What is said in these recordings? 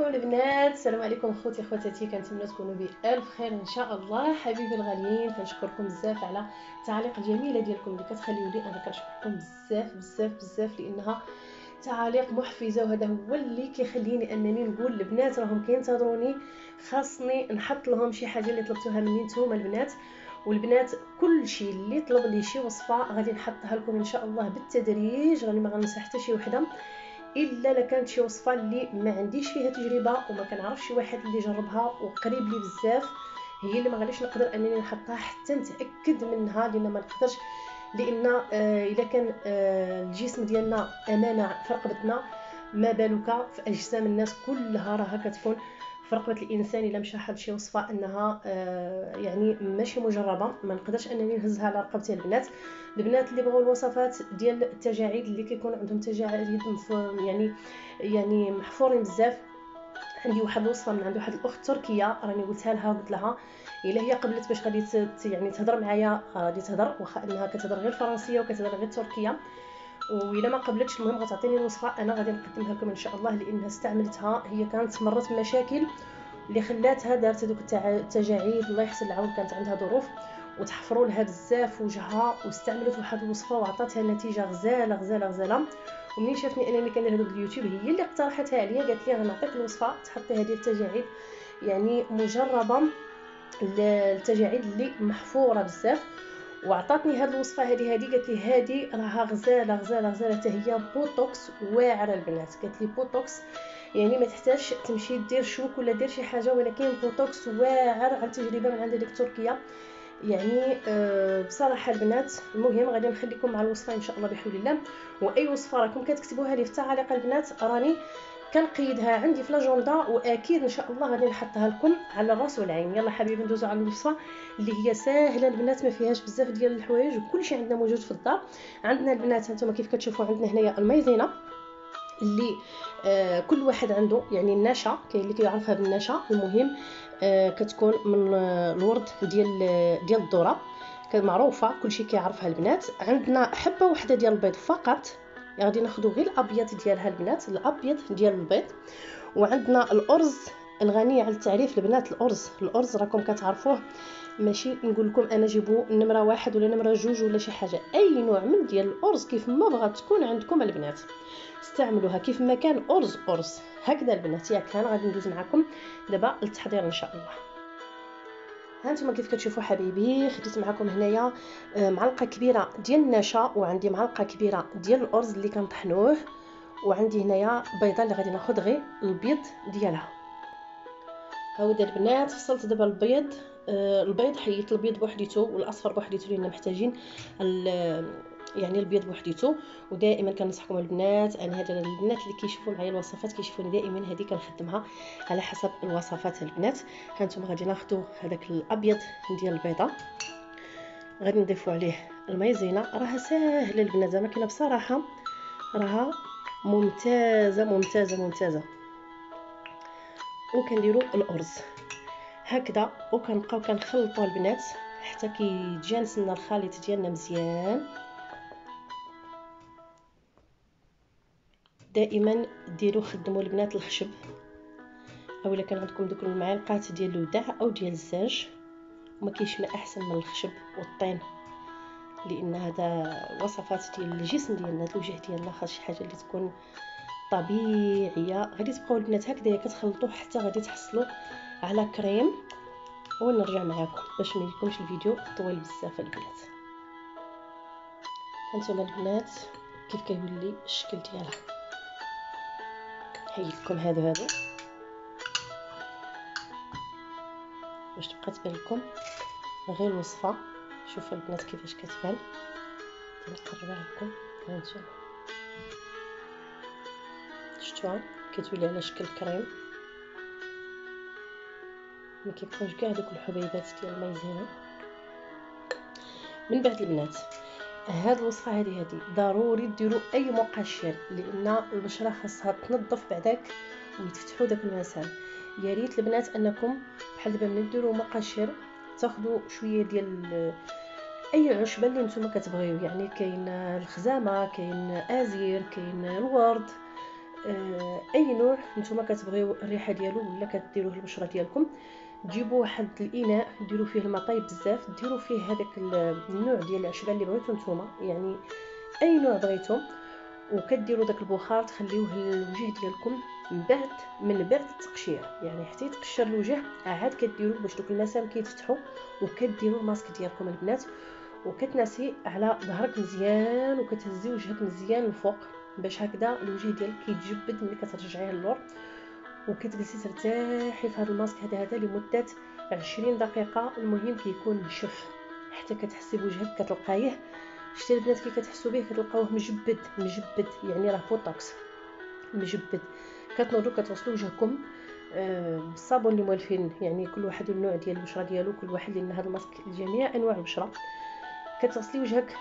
البنات، السلام عليكم خوتي خواتاتي، كنتمنى تكونوا بألف خير ان شاء الله. حبيبي الغاليين، كنشكركم بزاف على التعاليق الجميله ديالكم اللي كتخليو لي. انا كنشكركم بزاف بزاف بزاف لانها تعاليق محفزه، وهذا هو اللي كيخليني انني نقول البنات راهم كينتظروني، خاصني نحط لهم شي حاجه اللي طلبتوها مني نتوما البنات. والبنات كل شيء اللي طلب لي شي وصفه غادي نحطها لكم ان شاء الله بالتدريج، راني ما غننسى حتى شي وحده الا كانت شي وصفه اللي ما عنديش فيها تجربه وما كنعرفش شي واحد اللي جربها وقريب لي بزاف، هي اللي ما غاديش نقدر انني نحطها حتى نتاكد منها، لان ما نقدرش. لان الا كان الجسم ديالنا امانه في رقبتنا، ما بالك في اجسام الناس كلها راها كتكون في رقبه الانسان. الا مشى حد شي وصفه انها يعني ماشي مجربه، ما نقدرش انني نهزها على رقبتي. البنات اللي بغاو الوصفات ديال التجاعيد اللي كيكون عندهم تجاعيد يعني محفورين بزاف، عندي واحد الوصفه من عند واحد الاخت تركيه، راني قلتها لها، قلت لها الا هي قبلت باش غادي يعني تهضر معايا، غادي تهضر واخا انها كتهضر غير فرنسيه وكتهضر غير تركيه، والا ما قبلتش المهم غتعطيني الوصفه، انا غادي نقدمها لكم ان شاء الله، لانها استعملتها. هي كانت مرت بمشاكل اللي خلاتها دارت هذوك التجاعيد، الله يحسن العون، كانت عندها ظروف وتحفروا لها بزاف وجهها، واستعملت واحد الوصفه وعطاتها نتيجه غزاله غزاله غزاله. ومنين شافني انني كندير هذوك اليوتيوب، هي اللي اقترحتها عليا، قالت لي غنعطيك الوصفه تحطيها ديال التجاعيد، يعني مجربه التجاعيد اللي محفوره بزاف، وعطاتني هذه الوصفه. هذه قالت لي هذه راها غزاله غزاله غزاله، حتى هي بوتوكس واعره البنات. قالت لي بوتوكس يعني ما تحتاجش تمشي دير شوك ولا دير شي حاجه، ولكن بوتوكس واعر، عن تجربه من عند ديك تركيا يعني. بصراحه البنات، المهم غادي نخليكم مع الوصفه ان شاء الله بحول الله. واي وصفه راكم كتكتبوها لي في التعاليق البنات، راني كنقيدها عندي في لاجوندا، واكيد ان شاء الله غادي نحطها لكم على الراس والعين. يلا حبيبي ندوزو على الوصفه اللي هي ساهله البنات، ما فيهاش بزاف ديال الحوايج وكلشي عندنا موجود في الدار. عندنا البنات هانتوما كيف كتشوفوا، عندنا هنايا المايزينا اللي كل واحد عنده، يعني النشا كاين اللي كيعرفها بالنشا، المهم كتكون من الورد ديال الذره، معروفه كلشي كيعرفها البنات. عندنا حبه واحده ديال البيض فقط، غادي ناخذ غير الابيض ديالها البنات، الابيض ديال البيض. وعندنا الارز الغني على التعريف البنات، الارز راكم كتعرفوه، ماشي نقول لكم انا جيبوا نمره واحد ولا نمره جوج ولا شي حاجه، اي نوع من ديال الارز كيف ما بغات تكون عندكم البنات استعملوها، كيف ما كان ارز هكذا البنات. ياك انا غادي ندوز معكم دابا للتحضير ان شاء الله. هانتوما كيف كتشوفوا حبايبي، خديت معكم هنايا معلقه كبيره ديال النشا، وعندي معلقه كبيره ديال الارز اللي كنطحنوه، وعندي هنايا بيضه اللي غادي ناخذ غير البيض ديالها. هاودا البنات فصلت دابا البيض، حيدت البيض بوحديتو والاصفر بوحديتو، لان محتاجين يعني البيض بوحديتو. ودائما كنصحكم البنات، انا هاد البنات اللي كيشوفوا معايا الوصفات كيشوفوني دائما هذه كنخدمها على حسب الوصفات البنات. هانتوما غادي ناخذوا هذاك الابيض ديال البيضه، غادي نضيفوا عليه المايزينا، راها ساهله البنات زعما كاينه بصراحه، راها ممتازه ممتازه ممتازه. وكنديروا الارز هكذا، وكنبقاو كنخلطوا البنات حتى كيتجانس لنا الخليط ديالنا مزيان. دائما ديروا خدموا البنات الخشب، او الا كان عندكم دوك المعالقات ديال الوداع او ديال الزاج، وما كاينش ما احسن من الخشب والطين، لان هذا وصفات ديال الجسم ديالنا، الوجه ديالنا خاص شي حاجه اللي تكون طبيعيه. غادي تبقاو البنات هكذا كتخلطوا حتى غادي تحصلوا على كريم، ونرجع معكم باش ما يكونش الفيديو طويل بزاف البنات. هانتوما البنات كيف كيولي الشكل ديالها، هاي لكم هادو باش تبقى تبان لكم غير الوصفه. شوفوا البنات كيفاش كتبان، نقربها لكم. هانتوما شفتوها كتولي على شكل كريم، ما كيبقاوش كاع دوك الحبيبات ديال المايزينا. من بعد البنات، هاد الوصفه هذه ضروري ديروا اي مقشر، لان البشره خاصها تنظف بعداك ويتفتحوا داك المسام. يا ريت البنات انكم بحال دابا ملي ديروا مقشر تاخذوا شويه ديال اي عشبه اللي نتوما كتبغيو، يعني كاين الخزامه، كاين ازير، كاين الورد، اي نوع نتوما كتبغيو الريحه ديالو ولا كديروه البشره ديالكم، تجيبوا واحد الاناء ديروا فيه الماء طايب بزاف، ديروا فيه هذاك النوع ديال العشبه اللي بغيتو نتوما، يعني اي نوع بغيتو، وكديروا داك البخار تخليوه للوجه ديالكم من بعد التقشير، يعني حتى يتقشر الوجه عاد كديروا باش دوك المسام كيتفتحوا، وكديروا الماسك ديالكم البنات، وكتناسي على ظهرك مزيان وكتهزي وجهك مزيان الفوق باش هكذا الوجه ديالك كيتجبد ملي كترجعيه للور، وكتجلسي ترتاحي في هذا الماسك هذا لمده 20 دقيقه. المهم كيكون نشف حتى كتحسي بوجهك كتلقايه، شتي البنات كي كتحسوا به كتلقاوه مجبد يعني راه بوتوكس مجبد. كتنوضوا كتغسلوا وجهكم بالصابون اللي موالفين، يعني كل واحد النوع ديال البشره ديالو، كل واحد لان هذا الماسك لجميع انواع البشره. كتغسلي وجهك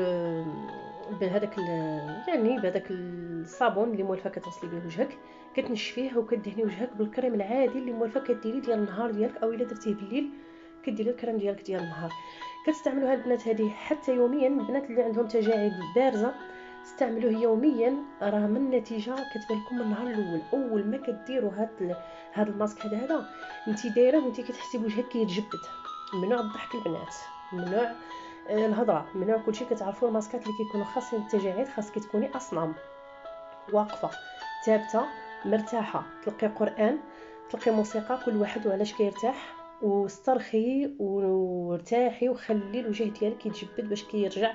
بهذاك يعني بهذاك الصابون اللي موالفه كتغسلي به وجهك، كتنشفيه وكدهني وجهك بالكريم العادي اللي موالفه كديري ديال النهار ديالك، او الا درتيه بالليل كديري الكريم ديالك ديال النهار. كتستعملوا هاد البنات هذه حتى يوميا، البنات اللي عندهم تجاعيد بارزه استعملوه يوميا، راه من النتيجه كتبان لكم من النهار الاول. اول ما كديروا هاد الماسك هذا انت دايره وانت كتحسي بوجهك كيتجبد، ممنوع الضحك البنات، ممنوع الهضره، ممنوع كلشي. كتعرفوا الماسكات اللي كيكونوا خاصين التجاعيد خاصك تكوني اصنام واقفه ثابته مرتاحه، تلقي قران، تلقي موسيقى، كل واحد وعلاش كيرتاح، واسترخي وارتاحي وخلي الوجه ديالك يتجبد باش كيرجع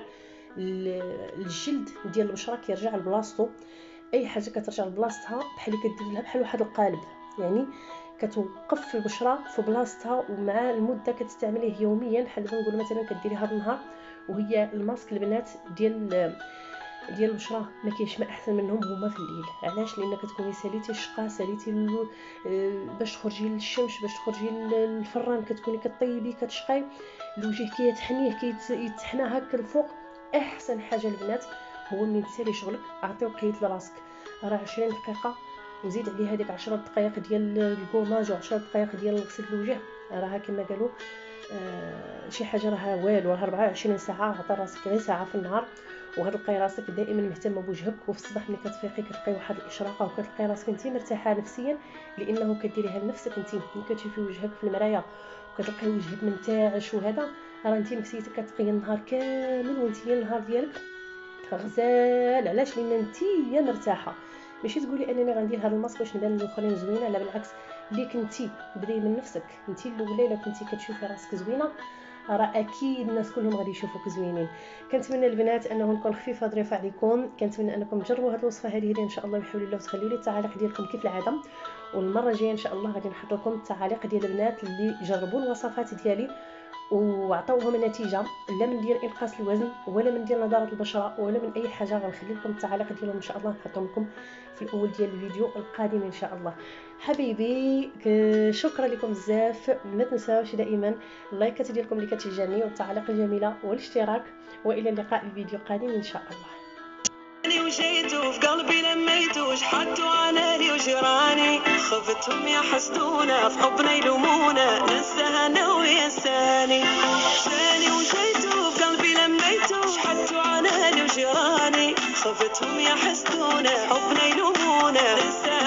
الجلد ديال البشره كيرجع لبلاصتو. اي حاجه كترجع لبلاصتها بحال كدير لها بحال واحد القالب، يعني كتوقف البشره في بلاصتها، ومع المده كتستعمليه يوميا. بحال دابا نقول مثلا كديري هذا النهار، وهي الماسك البنات ديال البشره ما كاينش ما احسن منهم هما في الليل. علاش؟ لان كتكوني ساليتي الشقه، ساليتي باش تخرجي للشمس، باش تخرجي للفران، كتكوني كطيبي كتشقاي الوجه كيتحنيه كيتحنى هكا الفوق. احسن حاجه البنات هو ملي تسالي شغلك عطي وقيت لراسك راه 20 دقيقه، وزيد عليها هذيك 10 دقائق ديال الكوماج و10 دقائق ديال غسيل الوجه، راه كما قالوا شي حاجه راه والو، راه 24 ساعه. عطي راسك غير ساعه في النهار، وغتلقاي راسك دائما مهتمه بوجهك، وفي الصباح ملي كتفيقي كتلقاي واحد الاشراقه، وكتلقاي راسك انت مرتاحه نفسيا، لانه كديريها لنفسك انت. ملي كتشوفي وجهك في المرايه وكتلقاي وجهك منتعش وهذا، راه انت نفسيتك كتبقي النهار كامل وانت النهار ديالك غزال. علاش؟ لان انت مرتاحه. ماشي تقولي انني غندير هذا الماسك باش نبان للاخرين زوينه، لا بالعكس، اللي كنتي بداي من نفسك انت الاولى. الا كنتي كتشوفي راسك زوينه راه اكيد الناس كلهم غادي يشوفوك زوينين. كنتمنى البنات انه نكون خفيفه ظريفه عليكم، كنتمنى انكم تجربوا هذه الوصفه هذه ان شاء الله بحول الله، وتخليوا لي التعاليق ديالكم كيف العاده. والمره الجايه ان شاء الله غادي نحط لكم التعاليق ديال البنات اللي جربوا الوصفات ديالي وعطاوهم النتيجه، لا من ديال انقاص الوزن ولا من ديال نضاره البشره ولا من اي حاجه. غنخلي لكم التعاليق ديالهم ان شاء الله، نحطهم لكم في الاول ديال الفيديو القادم ان شاء الله. حبيبي شكرا لكم بزاف، ما تنساوش دائما اللايكات ديالكم اللي كتشجعني والتعاليق الجميله والاشتراك، والى اللقاء الفيديو القادم ان شاء الله. وجيتو في قلبي لميتو شحتو عناني وجراني، خفتهم يحسدونا في حبنا يلومونا، ننساها انا وينساني. جاني وجيتو في قلبي لميتو شحتو عناني وجراني، خفتهم يحسدونا حبنا يلومونا، ننساها